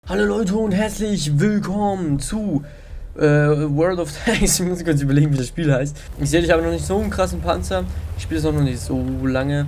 Hallo Leute und herzlich willkommen zu World of Tanks. Ich muss kurz überlegen, wie das Spiel heißt. Ich sehe, ich habe noch nicht so einen krassen Panzer. Ich spiele es noch nicht so lange.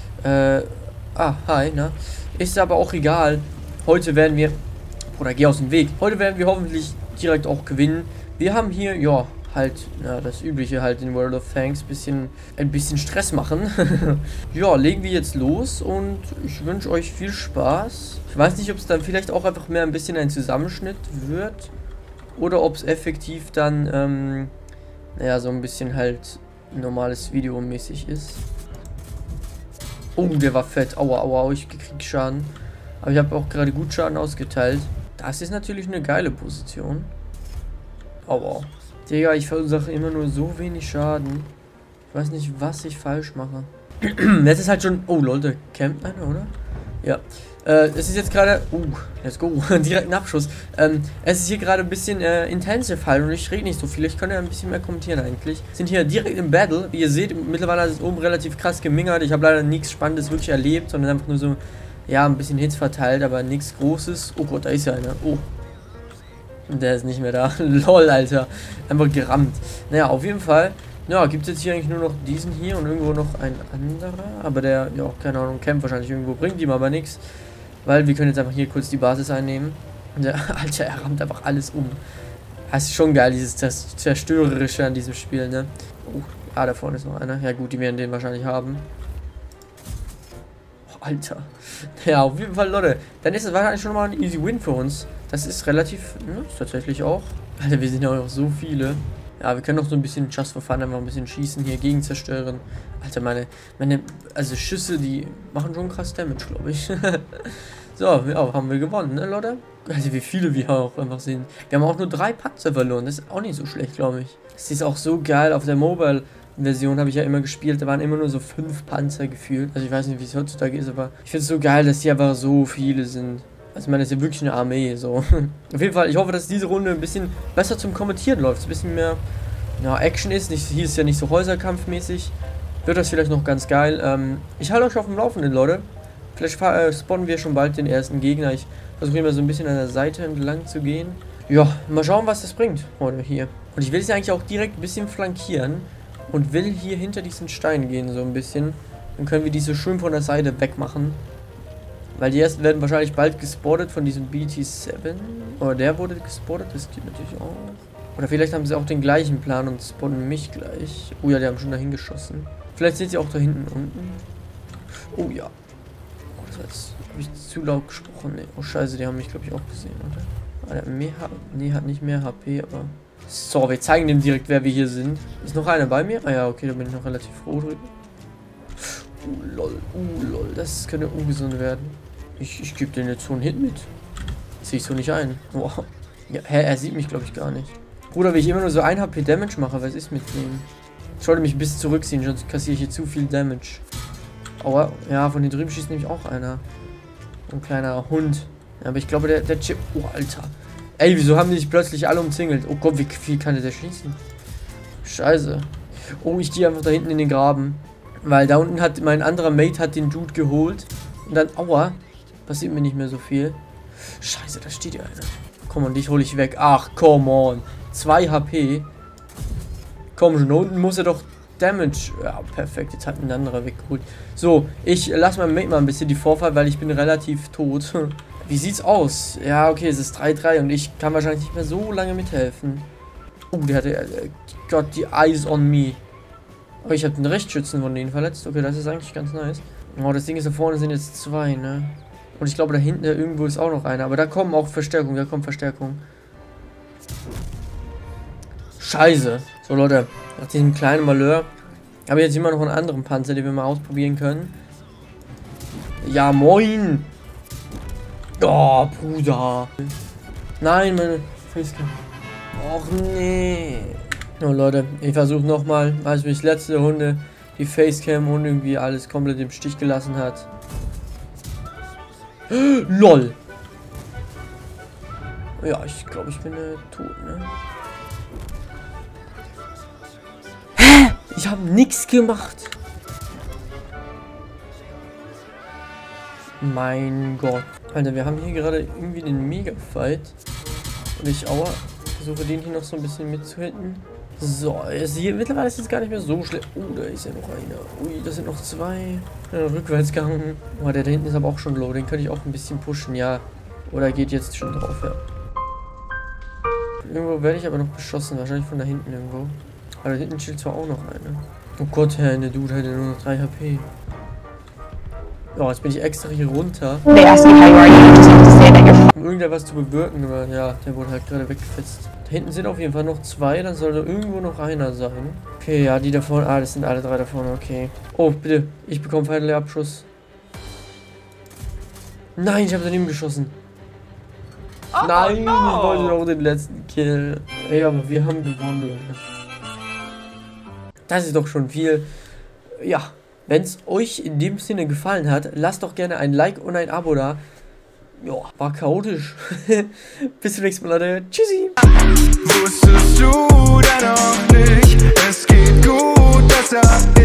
Hi, na. Ist aber auch egal. Heute werden wir... Oder geh aus dem Weg. Heute werden wir hoffentlich direkt auch gewinnen. Wir haben hier, ja, halt, na, das Übliche halt in World of Tanks. Ein bisschen Stress machen. Ja, legen wir jetzt los und ich wünsche euch viel Spaß. Ich weiß nicht, ob es dann vielleicht auch einfach mehr ein bisschen ein Zusammenschnitt wird. Oder ob es effektiv dann, naja, so ein bisschen halt normales Video mäßig ist. Oh, der war fett. Aua, aua, ich krieg Schaden. Aber ich habe auch gerade gut Schaden ausgeteilt. Das ist natürlich eine geile Position. Aua. Digga, ich verursache immer nur so wenig Schaden. Ich weiß nicht, was ich falsch mache. Das ist halt schon... Oh, Leute, campt einer, oder? Ja. Es ist jetzt gerade... let's go. Direkt ein Abschuss. Es ist hier gerade ein bisschen intensive halt und ich rede nicht so viel. Ich kann ja ein bisschen mehr kommentieren eigentlich. Sind hier direkt im Battle. Wie ihr seht, mittlerweile ist es oben relativ krass gemingert. Ich habe leider nichts Spannendes wirklich erlebt, sondern einfach nur so, ja, ein bisschen Hits verteilt, aber nichts Großes. Oh Gott, da ist ja einer. Oh. Der ist nicht mehr da. Lol, Alter. Einfach gerammt. Naja, auf jeden Fall. Ja, gibt es jetzt hier eigentlich nur noch diesen hier und irgendwo noch ein anderer. Aber der, ja, keine Ahnung, kämpft wahrscheinlich irgendwo. Bringt ihm aber nichts. Weil wir können jetzt einfach hier kurz die Basis einnehmen. Und der, Alter, er rammt einfach alles um. Das ist schon geil, dieses Zerstörerische an diesem Spiel, ne? Oh, da vorne ist noch einer. Ja gut, die werden den wahrscheinlich haben. Oh, Alter. Ja, auf jeden Fall, Leute. Dann ist es wahrscheinlich schon mal ein easy win für uns. Das ist relativ, ne, ist tatsächlich auch. Alter, wir sind ja auch so viele. Ja, wir können noch so ein bisschen Just for Fun einfach ein bisschen schießen hier, gegen zerstören. Alter, also Schüsse, die machen schon krass Damage, glaube ich. So, ja, haben wir gewonnen, ne, Leute? Also wie viele wir auch einfach sehen. Wir haben auch nur 3 Panzer verloren, das ist auch nicht so schlecht, glaube ich. Das ist auch so geil, auf der Mobile-Version habe ich ja immer gespielt, da waren immer nur so 5 Panzer gefühlt. Also ich weiß nicht, wie es heutzutage ist, aber ich finde es so geil, dass hier einfach so viele sind. Also ich meine, das ist ja wirklich eine Armee, so. Auf jeden Fall, ich hoffe, dass diese Runde ein bisschen besser zum Kommentieren läuft. Ein bisschen mehr, ja, Action ist. Hier ist ja nicht so Häuserkampfmäßig. Wird das vielleicht noch ganz geil. Ich halte euch auf dem Laufenden, Leute. Vielleicht spawnen wir schon bald den ersten Gegner. Ich versuche immer so ein bisschen an der Seite entlang zu gehen. Ja, mal schauen, was das bringt heute hier. Und ich will es eigentlich auch direkt ein bisschen flankieren. Und will hier hinter diesen Stein gehen, so ein bisschen. Dann können wir die so schön von der Seite wegmachen. Weil die ersten werden wahrscheinlich bald gespottet von diesem BT7. Oder der wurde gespottet, das geht natürlich auch. Oder vielleicht haben sie auch den gleichen Plan und spotten mich gleich. Oh ja, die haben schon dahin geschossen. Vielleicht sind sie auch da hinten unten. Oh ja. Oh, das war jetzt, habe ich zu laut gesprochen. Nee. Oh scheiße, die haben mich glaube ich auch gesehen, oder? Ah, der hat mehr nee, hat nicht mehr HP, aber... So, wir zeigen dem direkt, wer wir hier sind. Ist noch einer bei mir? Ah ja, okay, da bin ich noch relativ froh drüber. Lol, das könnte ungesund werden. Ich gebe den jetzt so einen Hit mit. Sehe ich so nicht ein. Wow. Ja, hä, er sieht mich, glaube ich, gar nicht. Bruder, wenn ich immer nur so 1 HP Damage mache, was ist mit dem? Ich sollte mich ein bisschen zurückziehen, sonst kassiere ich hier zu viel Damage. Aua, ja, von hier drüben schießt nämlich auch einer. Ein kleiner Hund. Ja, aber ich glaube, der Chip... Oh, Alter. Ey, wieso haben die sich plötzlich alle umzingelt? Oh Gott, wie viel kann der schießen? Scheiße. Oh, ich gehe einfach da hinten in den Graben. Weil da unten hat mein anderer Mate hat den Dude geholt. Und dann, aua, passiert mir nicht mehr so viel. Scheiße, da steht ja einer. Komm on, dich hole ich weg. Ach, come on. 2 HP. Komm schon, da unten muss er doch Damage. Ja, perfekt, jetzt hat ein anderer weggeholt. So, ich lasse mein Mate mal ein bisschen die Vorfahrt, weil ich bin relativ tot. Wie sieht's aus? Ja, okay, es ist 3-3 und ich kann wahrscheinlich nicht mehr so lange mithelfen. Oh, der hatte... Gott, die Eyes on me. Aber ich habe den Rechtsschützen von denen verletzt. Okay, das ist eigentlich ganz nice. Oh, das Ding ist, da vorne sind jetzt 2, ne? Und ich glaube, da hinten irgendwo ist auch noch einer. Aber da kommen auch Verstärkung, da kommt Verstärkung. Scheiße. So, Leute, nach diesem kleinen Malheur habe ich jetzt immer noch einen anderen Panzer, den wir mal ausprobieren können. Ja, moin! Oh, Bruder. Nein, meine Facecam. Och, nee. Oh Leute, ich versuche nochmal, als mich letzte Runde die Facecam und irgendwie alles komplett im Stich gelassen hat. LOL! Ja, ich glaube, ich bin tot, ne? Hä? Ich habe nichts gemacht. Mein Gott. Alter, wir haben hier gerade irgendwie den Mega-Fight. Und ich versuche den hier noch so ein bisschen mitzuhitten. So, mittlerweile ist es gar nicht mehr so schlimm. Oh, da ist ja noch einer. Ui, da sind noch zwei. Rückwärtsgang. Oh, der da hinten ist aber auch schon low. Den könnte ich auch ein bisschen pushen, ja. Oder geht jetzt schon drauf, ja. Irgendwo werde ich aber noch beschossen. Wahrscheinlich von da hinten irgendwo. Aber da hinten chillt zwar auch noch einer. Oh Gott, der Dude hat ja nur noch 3 HP. Ja, jetzt bin ich extra hier runter. Um irgendetwas zu bewirken, aber ja, der wurde halt gerade weggefetzt. Da hinten sind auf jeden Fall noch 2, dann sollte irgendwo noch einer sein. Okay, ja, die da vorne. Ah, das sind alle 3 da vorne, okay. Oh, bitte, ich bekomme Final Abschuss. Nein, ich habe daneben geschossen. Oh, nein, ich wollte noch den letzten Kill. Ey, aber wir haben gewonnen. Das ist doch schon viel. Ja, wenn es euch in dem Sinne gefallen hat, lasst doch gerne ein Like und ein Abo da. Ja, war chaotisch. Bis zum nächsten Mal, Leute. Tschüssi. Wusstest du denn auch nicht, es geht gut, besser